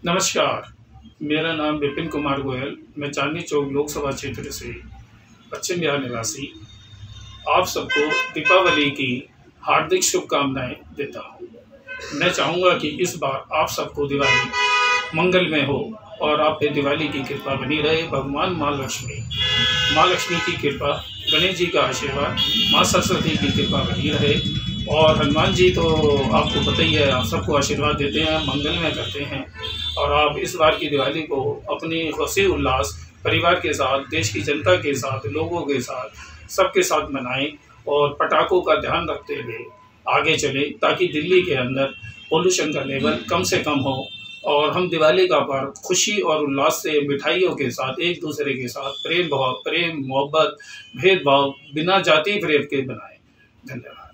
नमस्कार, मेरा नाम विपिन कुमार गोयल। मैं चांदनी चौक लोकसभा क्षेत्र से पश्चिम बिहार निवासी आप सबको दीपावली की हार्दिक शुभकामनाएं देता हूं। मैं चाहूँगा कि इस बार आप सबको दिवाली मंगलमय हो और आप पे दिवाली की कृपा बनी रहे। भगवान माँ लक्ष्मी की कृपा, गणेश जी का आशीर्वाद, माँ सरस्वती की कृपा बनी रहे। और हनुमान जी तो आपको पता ही है, आप सबको आशीर्वाद देते हैं, मंगलमय करते हैं। और आप इस बार की दिवाली को अपनी खुशी उल्लास परिवार के साथ, देश की जनता के साथ, लोगों के साथ, सबके साथ मनाएं और पटाखों का ध्यान रखते हुए आगे चलें, ताकि दिल्ली के अंदर पोल्यूशन का लेवल कम से कम हो और हम दिवाली का पर्व खुशी और उल्लास से मिठाइयों के साथ, एक दूसरे के साथ प्रेम मोहब्बत, भेदभाव बिना जाति प्रेम के बनाएं। धन्यवाद।